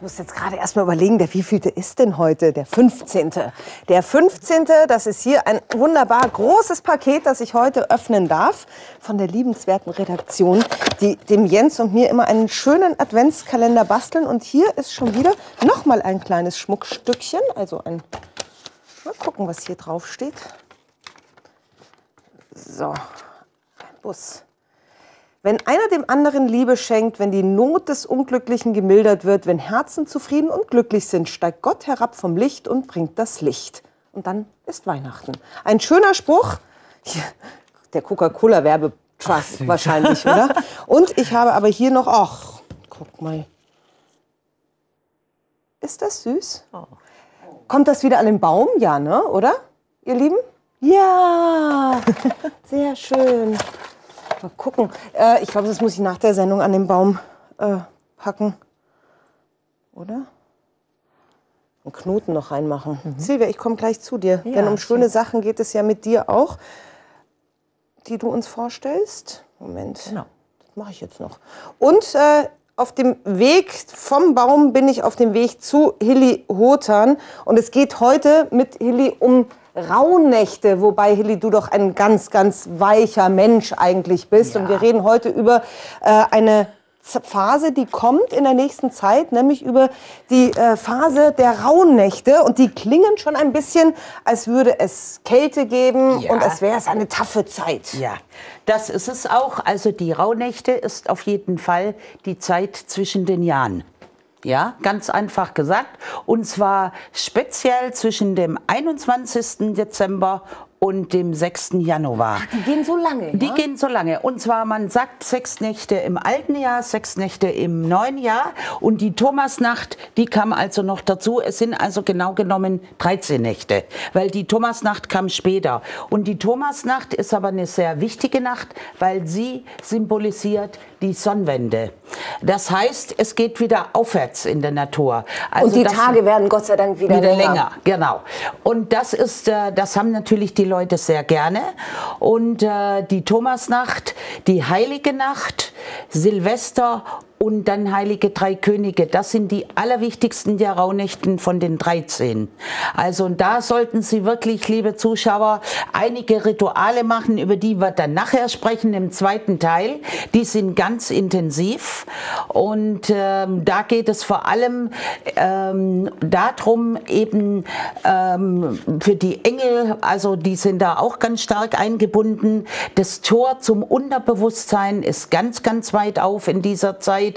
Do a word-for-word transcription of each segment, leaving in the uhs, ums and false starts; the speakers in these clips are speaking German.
muss jetzt gerade erst mal überlegen, der wievielte ist denn heute? Der fünfzehnte. Der fünfzehnte, das ist hier ein wunderbar großes Paket, das ich heute öffnen darf von der liebenswerten Redaktion, die dem Jens und mir immer einen schönen Adventskalender basteln. Und hier ist schon wieder noch mal ein kleines Schmuckstückchen, also ein, mal gucken, was hier drauf steht. So, ein Bus. Wenn einer dem anderen Liebe schenkt, wenn die Not des Unglücklichen gemildert wird, wenn Herzen zufrieden und glücklich sind, steigt Gott herab vom Licht und bringt das Licht. Und dann ist Weihnachten. Ein schöner Spruch, der Coca-Cola-Werbetrust wahrscheinlich, oder? Und ich habe aber hier noch, ach, guck mal. Ist das süß? Oh. Kommt das wieder an den Baum? Ja, ne? Oder, ihr Lieben? Ja, sehr schön. Mal gucken. Äh, ich glaube, das muss ich nach der Sendung an den Baum äh, packen. Oder? Einen Knoten noch reinmachen. Mhm. Silvia, ich komme gleich zu dir. Ja, denn um schöne Sachen geht es ja mit dir auch, die du uns vorstellst. Moment, genau. Das mache ich jetzt noch. Und äh, auf dem Weg vom Baum bin ich auf dem Weg zu Hilly Hotan. Und es geht heute mit Hilly um Rauhnächte, wobei, Hilly, du doch ein ganz, ganz weicher Mensch eigentlich bist. Ja. Und wir reden heute über äh, eine Phase, die kommt in der nächsten Zeit, nämlich über die äh, Phase der Rauhnächte. Und die klingen schon ein bisschen, als würde es Kälte geben, ja, und als wäre es eine taffe Zeit. Ja, das ist es auch. Also die Rauhnächte ist auf jeden Fall die Zeit zwischen den Jahren. Ja, ganz einfach gesagt. Und zwar speziell zwischen dem einundzwanzigsten Dezember und dem sechsten Januar. Ach, die gehen so lange, Die ja? gehen so lange. Und zwar, man sagt sechs Nächte im alten Jahr, sechs Nächte im neuen Jahr. Und die Thomasnacht, die kam also noch dazu. Es sind also genau genommen dreizehn Nächte, weil die Thomasnacht kam später. Und die Thomasnacht ist aber eine sehr wichtige Nacht, weil sie symbolisiert die Sonnenwende. Das heißt, es geht wieder aufwärts in der Natur. Also und die das, Tage werden Gott sei Dank wieder, wieder länger. länger. Genau. Und das ist, äh, das haben natürlich die Leute sehr gerne. Und äh, die Thomasnacht, die Heilige Nacht, Silvester und dann Heilige Drei Könige, das sind die allerwichtigsten der Rauhnächten von den dreizehn. Also und da sollten Sie wirklich, liebe Zuschauer, einige Rituale machen, über die wir dann nachher sprechen im zweiten Teil. Die sind ganz intensiv und ähm, da geht es vor allem ähm, darum, eben ähm, für die Engel, also die sind da auch ganz stark eingebunden. Das Tor zum Unterbewusstsein ist ganz, ganz weit auf in dieser Zeit.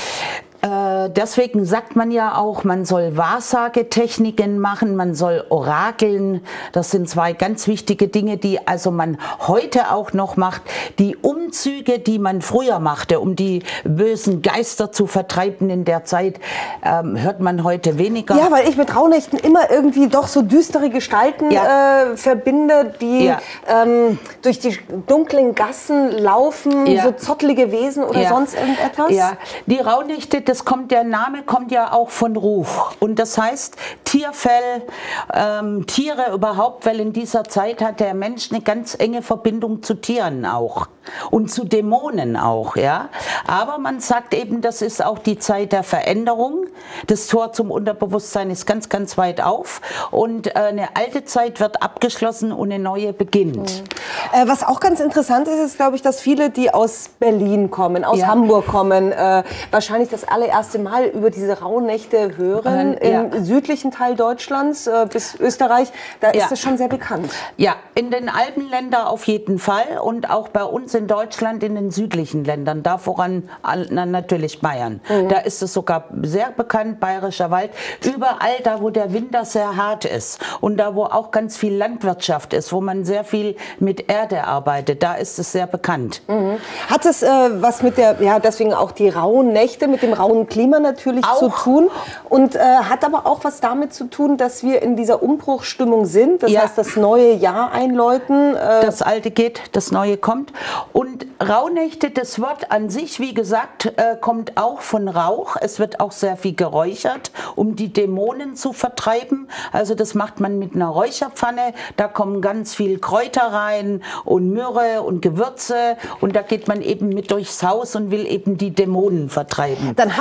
Äh, deswegen sagt man ja auch, man soll Wahrsagetechniken machen, man soll orakeln. Das sind zwei ganz wichtige Dinge, die also man heute auch noch macht. Die Umzüge, die man früher machte, um die bösen Geister zu vertreiben in der Zeit, ähm, hört man heute weniger. Ja, weil ich mit Rauhnächten immer irgendwie doch so düstere Gestalten ja. äh, verbinde, die ja. ähm, durch die dunklen Gassen laufen, ja. so zottlige Wesen oder ja. sonst irgendetwas. Ja, die Rauhnächte, das kommt, der Name kommt ja auch von Ruch. Und das heißt Tierfell, ähm, Tiere überhaupt, weil in dieser Zeit hat der Mensch eine ganz enge Verbindung zu Tieren auch. Und zu Dämonen auch, ja. Aber man sagt eben, das ist auch die Zeit der Veränderung. Das Tor zum Unterbewusstsein ist ganz, ganz weit auf. Und äh, eine alte Zeit wird abgeschlossen und eine neue beginnt. Mhm. Äh, was auch ganz interessant ist, ist, glaube ich, dass viele, die aus Berlin kommen, aus ja. Hamburg kommen, äh, wahrscheinlich das allererste Mal über diese Rauhnächte hören. Ähm, ja. Im südlichen Teil Deutschlands äh, bis Österreich, da ist es ja. schon sehr bekannt. Ja, in den Alpenländern auf jeden Fall und auch bei uns in Deutschland in den südlichen Ländern, da voran natürlich Bayern. Mhm. Da ist es sogar sehr bekannt, Bayerischer Wald. Überall da, wo der Winter sehr hart ist und da, wo auch ganz viel Landwirtschaft ist, wo man sehr viel mit Erde arbeitet, da ist es sehr bekannt. Mhm. Hat es äh, was mit der, ja deswegen auch die rauen Nächte, mit dem rauen Klima natürlich auch zu tun und äh, hat aber auch was damit zu tun, dass wir in dieser Umbruchstimmung sind, das ja. heißt das neue Jahr einläuten. Äh das Alte geht, das Neue kommt. Und Rauhnächte, das Wort an sich, wie gesagt, äh, kommt auch von Rauch. Es wird auch sehr viel geräuchert, um die Dämonen zu vertreiben. Also das macht man mit einer Räucherpfanne. Da kommen ganz viel Kräuter rein und Myrrhe und Gewürze. Und da geht man eben mit durchs Haus und will eben die Dämonen vertreiben. Dann hat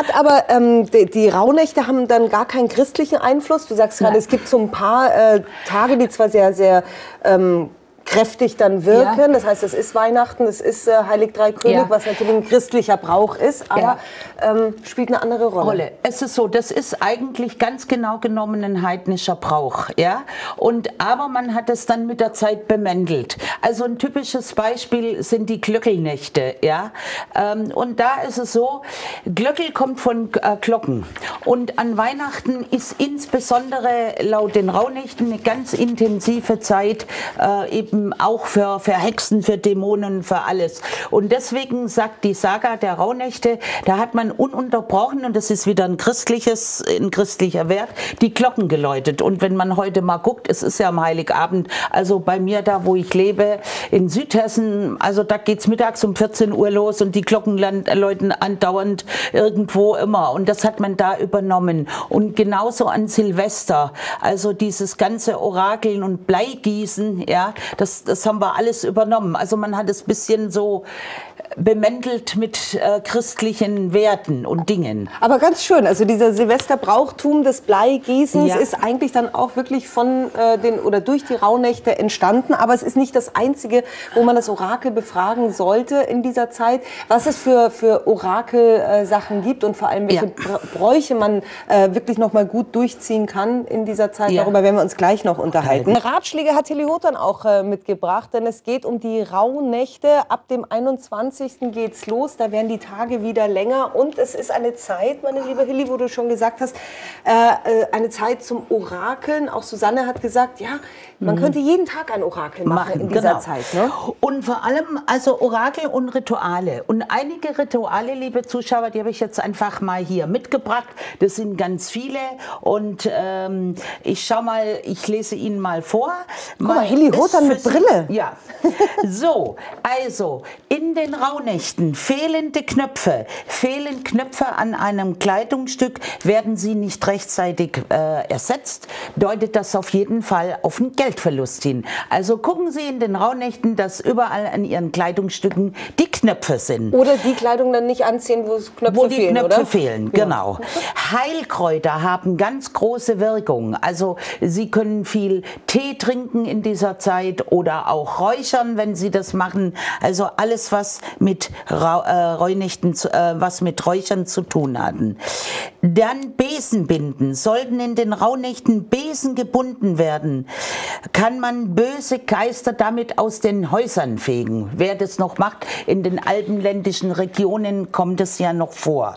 Hat aber ähm, die, die Rauhnächte haben dann gar keinen christlichen Einfluss. Du sagst gerade, es gibt so ein paar äh, Tage, die zwar sehr, sehr ähm, kräftig dann wirken. Ja. Das heißt, es ist Weihnachten, es ist äh, Heilig Drei König, ja. was natürlich ein christlicher Brauch ist, aber ja. ähm, spielt eine andere Rolle. Rolle. Es ist so, das ist eigentlich ganz genau genommen ein heidnischer Brauch, ja. Und aber man hat es dann mit der Zeit bemäntelt. Also ein typisches Beispiel sind die Glöckelnächte, ja. Ähm, und da ist es so, Glöckel kommt von äh, Glocken. Und an Weihnachten ist insbesondere laut den Rauhnächten eine ganz intensive Zeit, äh, eben auch für, für Hexen, für Dämonen, für alles. Und deswegen sagt die Saga der Rauhnächte, da hat man ununterbrochen, und das ist wieder ein christliches, ein christlicher Wert, die Glocken geläutet. Und wenn man heute mal guckt, es ist ja am Heiligabend, also bei mir da, wo ich lebe, in Südhessen, also da geht es mittags um vierzehn Uhr los und die Glocken läuten andauernd irgendwo immer. Und das hat man da übernommen. Und genauso an Silvester, also dieses ganze Orakeln und Bleigießen, ja, Das, das haben wir alles übernommen. Also man hat es ein bisschen so bemäntelt mit äh, christlichen Werten und Dingen. Aber ganz schön, also dieser Silvesterbrauchtum des Bleigießens ja. ist eigentlich dann auch wirklich von äh, den oder durch die Rauhnächte entstanden. Aber es ist nicht das Einzige, wo man das Orakel befragen sollte in dieser Zeit. Was es für, für Orakelsachen äh, gibt und vor allem welche ja. Bräuche man äh, wirklich noch mal gut durchziehen kann in dieser Zeit. Ja. Darüber werden wir uns gleich noch unterhalten. Ratschläge hat Tilly Hoth dann auch äh, mitgebracht, denn es geht um die Rauhnächte. Ab dem einundzwanzigsten geht's los, da werden die Tage wieder länger und es ist eine Zeit, meine liebe Hilly, wo du schon gesagt hast, äh, eine Zeit zum Orakeln. Auch Susanne hat gesagt, ja, man könnte jeden Tag ein Orakel machen, machen in dieser genau. Zeit. Ne? Und vor allem also Orakel und Rituale. Und einige Rituale, liebe Zuschauer, die habe ich jetzt einfach mal hier mitgebracht. Das sind ganz viele und ähm, ich schau mal, ich lese Ihnen mal vor. Guck mal, Hilly Hoth dann mit Brille. Ja. So, also in den Rauhnächten fehlende Knöpfe, fehlen Knöpfe an einem Kleidungsstück, werden sie nicht rechtzeitig äh, ersetzt, deutet das auf jeden Fall auf einen Geldverlust hin. Also gucken Sie in den Rauhnächten, dass überall an Ihren Kleidungsstücken die Knöpfe sind. Oder die Kleidung dann nicht anziehen, wo es Knöpfe wo die fehlen, Knöpfe oder? fehlen, ja. Genau. Heilkräuter haben ganz große Wirkung. Also Sie können viel Tee trinken in dieser Zeit oder auch räuchern, wenn Sie das machen. Also alles, was mit Ra äh, Rauhnächten, äh, was mit Räuchern zu tun hatten. Dann Besen binden. Sollten in den Rauhnächten Besen gebunden werden, kann man böse Geister damit aus den Häusern fegen. Wer das noch macht, in den alpenländischen Regionen kommt es ja noch vor.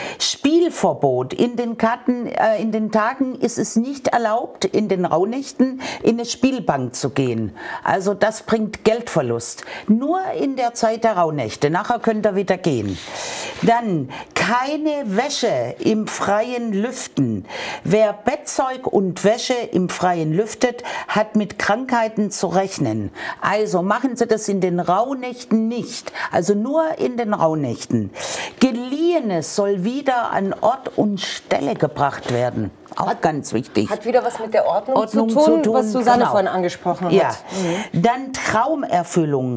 Spielverbot. In den, Karten, äh, in den Tagen ist es nicht erlaubt, in den Rauhnächten in eine Spielbank zu gehen. Also das bringt Geldverlust. Nur in der Zeit der Rauhnächte. Nachher könnt ihr wieder gehen. Dann keine Wäsche im freien Lüften. Wer Bettzeug und Wäsche im freien lüftet, hat mit Krankheiten zu rechnen. Also machen Sie das in den Rauhnächten nicht. Also nur in den Rauhnächten. Geliehenes soll wieder an Ort und Stelle gebracht werden. Auch hat, ganz wichtig. Hat wieder was mit der Ordnung, Ordnung zu, tun, zu tun, was Susanne genau. vorhin angesprochen hat. Ja. Mhm. Dann Traumerfüllung.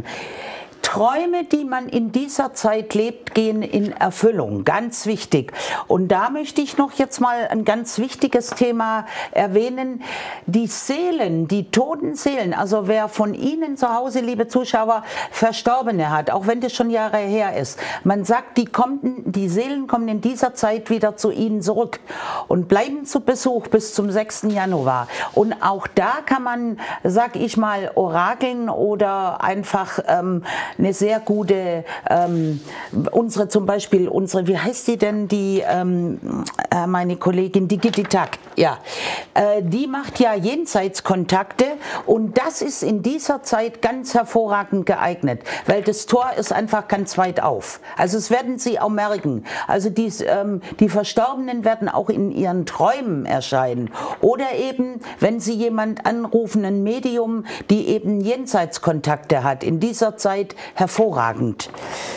Träume, die man in dieser Zeit lebt, gehen in Erfüllung. Ganz wichtig. Und da möchte ich noch jetzt mal ein ganz wichtiges Thema erwähnen. Die Seelen, die toten Seelen, also wer von Ihnen zu Hause, liebe Zuschauer, Verstorbene hat, auch wenn das schon Jahre her ist, man sagt, die, kommen, die Seelen kommen in dieser Zeit wieder zu Ihnen zurück und bleiben zu Besuch bis zum sechsten Januar. Und auch da kann man, sag ich mal, orakeln oder einfach ähm, eine sehr gute, ähm, unsere zum Beispiel, unsere, wie heißt die denn, die, ähm, äh, meine Kollegin, die Gitti Tak, ja, äh, die macht ja Jenseitskontakte und das ist in dieser Zeit ganz hervorragend geeignet, weil das Tor ist einfach ganz weit auf. Also das werden Sie auch merken. Also die, ähm, die Verstorbenen werden auch in ihren Träumen erscheinen oder eben, wenn Sie jemand anrufen, ein Medium, die eben Jenseitskontakte hat, in dieser Zeit hervorragend.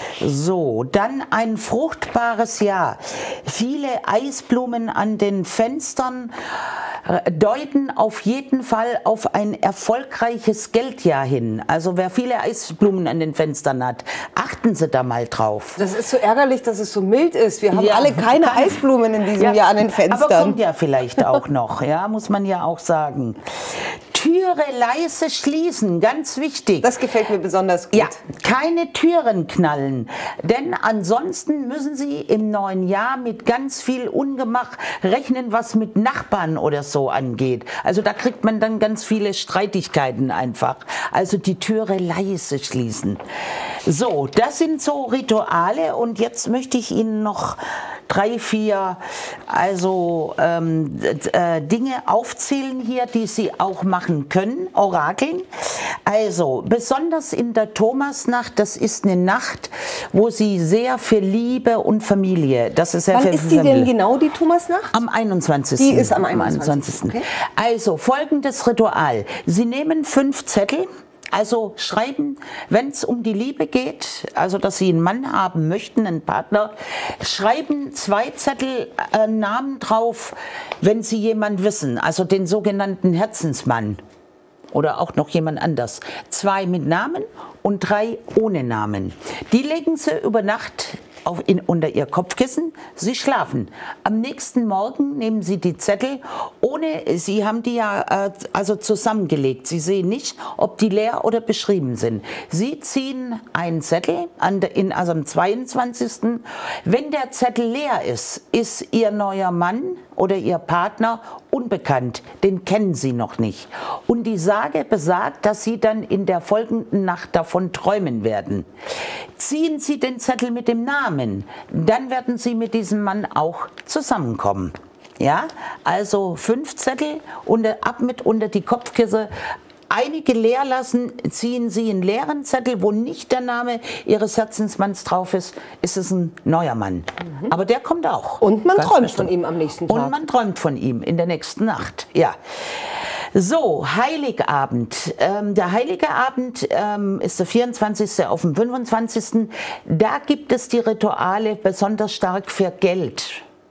So, dann ein fruchtbares Jahr. Viele Eisblumen an den Fenstern. deuten auf jeden Fall auf ein erfolgreiches Geldjahr hin. Also wer viele Eisblumen an den Fenstern hat, achten Sie da mal drauf. Das ist so ärgerlich, dass es so mild ist. Wir haben Ja, alle keine kann, Eisblumen in diesem ja, Jahr an den Fenstern. Aber kommt ja vielleicht auch noch, ja, muss man ja auch sagen. Türe leise schließen, ganz wichtig. Das gefällt mir besonders gut. Ja, keine Türen knallen, denn ansonsten müssen Sie im neuen Jahr mit ganz viel Ungemach rechnen, was mit Nachbarn oder so angeht. Also da kriegt man dann ganz viele Streitigkeiten einfach. Also die Türe leise schließen. So, das sind so Rituale und jetzt möchte ich Ihnen noch drei, vier also ähm, äh, Dinge aufzählen hier, die Sie auch machen können, Orakeln. Also besonders in der Thomasnacht, das ist eine Nacht, wo Sie sehr für Liebe und Familie, das ist ja Wann für ist die Familie. denn genau, die Thomasnacht? Am einundzwanzigsten Die ist am einundzwanzigsten Okay. Also folgendes Ritual. Sie nehmen fünf Zettel. Also schreiben, wenn es um die Liebe geht, also dass Sie einen Mann haben möchten, einen Partner, schreiben zwei Zettel äh, Namen drauf, wenn Sie jemanden wissen, also den sogenannten Herzensmann oder auch noch jemand anders. Zwei mit Namen und drei ohne Namen. Die legen Sie über Nacht auf in, unter Ihr Kopfkissen, Sie schlafen. Am nächsten Morgen nehmen Sie die Zettel, ohne, Sie haben die ja äh, also zusammengelegt. Sie sehen nicht, ob die leer oder beschrieben sind. Sie ziehen einen Zettel, an der, in, also am zweiundzwanzigsten Wenn der Zettel leer ist, ist Ihr neuer Mann oder Ihr Partner unbekannt, den kennen Sie noch nicht. Und die Sage besagt, dass Sie dann in der folgenden Nacht davon träumen werden. Ziehen Sie den Zettel mit dem Namen, dann werden Sie mit diesem Mann auch zusammenkommen. Ja, also fünf Zettel und ab mit unter die Kopfkissen. Einige leer lassen, ziehen Sie einen leeren Zettel, wo nicht der Name Ihres Herzensmanns drauf ist, ist es ein neuer Mann. Mhm. Aber der kommt auch. Und man träumt bestimmt. von ihm am nächsten Tag. Und man träumt von ihm in der nächsten Nacht, ja. So, Heiligabend. Ähm, der Heilige Abend ähm, ist der vierundzwanzigste auf den fünfundzwanzigsten Da gibt es die Rituale besonders stark für Geld.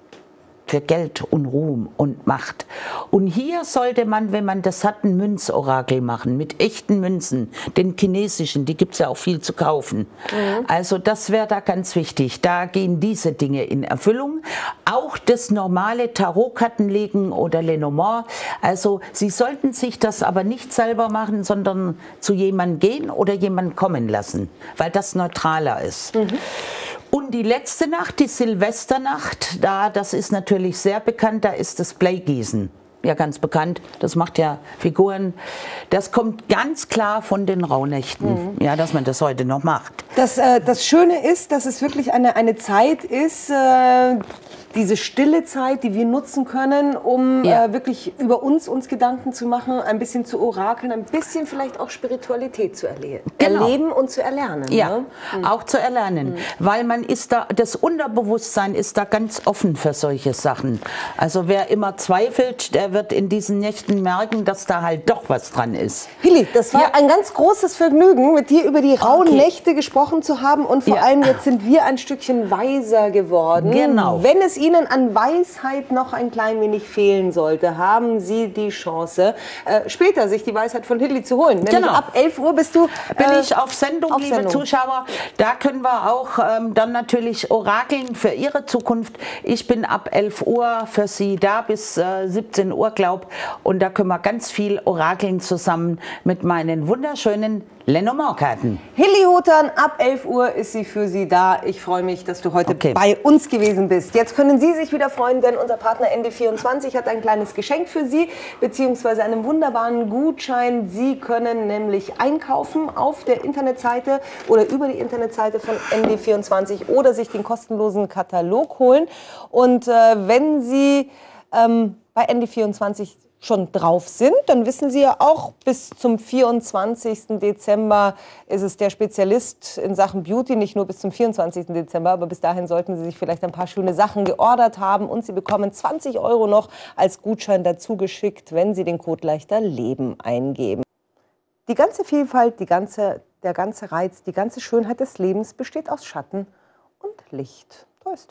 Für Geld und Ruhm und Macht. Und hier sollte man, wenn man das hat, ein Münzorakel machen, mit echten Münzen, den chinesischen, die gibt es ja auch viel zu kaufen. Mhm. Also das wäre da ganz wichtig. Da gehen diese Dinge in Erfüllung. Auch das normale Tarotkartenlegen oder Lenormand. Also Sie sollten sich das aber nicht selber machen, sondern zu jemandem gehen oder jemanden kommen lassen, weil das neutraler ist. Mhm. Und die letzte Nacht, die Silvesternacht, da, das ist natürlich sehr bekannt, da ist das Bleigießen. Ja, ganz bekannt, das macht ja Figuren. Das kommt ganz klar von den Rauhnächten, mhm. ja, dass man das heute noch macht. Das, äh, das Schöne ist, dass es wirklich eine, eine Zeit ist, äh, diese stille Zeit, die wir nutzen können, um ja. äh, wirklich über uns uns Gedanken zu machen, ein bisschen zu orakeln, ein bisschen vielleicht auch Spiritualität zu erle genau. erleben und zu erlernen. Ja, ne? mhm. auch zu erlernen, mhm. weil man ist da, das Unterbewusstsein ist da ganz offen für solche Sachen. Also wer immer zweifelt, der wird in diesen Nächten merken, dass da halt doch was dran ist. Hilli, das war ja. ein ganz großes Vergnügen, mit dir über die rauen okay. Nächte gesprochen zu haben und vor ja. allem jetzt sind wir ein Stückchen weiser geworden. Genau. Wenn es Ihnen an Weisheit noch ein klein wenig fehlen sollte, haben Sie die Chance, äh, später sich die Weisheit von Hilli zu holen. Nämlich genau. ab elf Uhr bist du äh, bin ich auf Sendung, auf liebe Sendung. Zuschauer. Da können wir auch ähm, dann natürlich orakeln für Ihre Zukunft. Ich bin ab elf Uhr für Sie da bis äh, siebzehn Uhr, glaube ich. Und da können wir ganz viel orakeln zusammen mit meinen wunderschönen Lenormand-Karten. Hilli Hothan, ab elf Uhr ist sie für Sie da. Ich freue mich, dass du heute okay. bei uns gewesen bist. Jetzt können Sie sich wieder freuen, denn unser Partner N D vierundzwanzig hat ein kleines Geschenk für Sie, beziehungsweise einen wunderbaren Gutschein. Sie können nämlich einkaufen auf der Internetseite oder über die Internetseite von N D vierundzwanzig oder sich den kostenlosen Katalog holen. Und äh, wenn Sie ähm, bei N D vierundzwanzig schon drauf sind, dann wissen Sie ja auch, bis zum vierundzwanzigsten Dezember ist es der Spezialist in Sachen Beauty, nicht nur bis zum vierundzwanzigsten Dezember, aber bis dahin sollten Sie sich vielleicht ein paar schöne Sachen geordert haben und Sie bekommen zwanzig Euro noch als Gutschein dazu geschickt, wenn Sie den Code Leichter Leben eingeben. Die ganze Vielfalt, die ganze, der ganze Reiz, die ganze Schönheit des Lebens besteht aus Schatten und Licht. Toi, toi.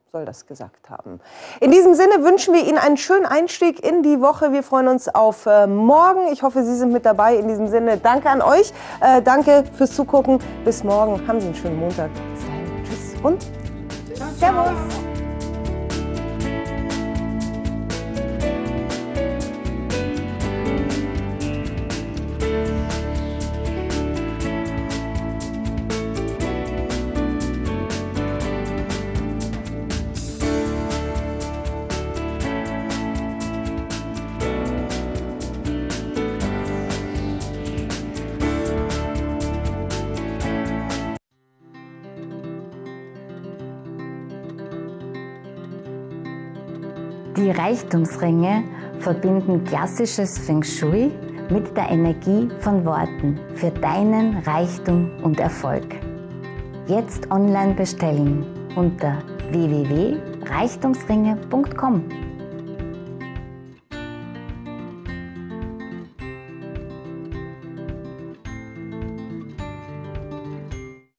soll das gesagt haben. In diesem Sinne wünschen wir Ihnen einen schönen Einstieg in die Woche. Wir freuen uns auf äh, morgen. Ich hoffe, Sie sind mit dabei. In diesem Sinne, danke an euch. Äh, danke fürs Zugucken. Bis morgen. Haben Sie einen schönen Montag. Bis dahin. Tschüss und Servus. Die Reichtumsringe verbinden klassisches Feng Shui mit der Energie von Worten für deinen Reichtum und Erfolg. Jetzt online bestellen unter w w w punkt reichtumsringe punkt com.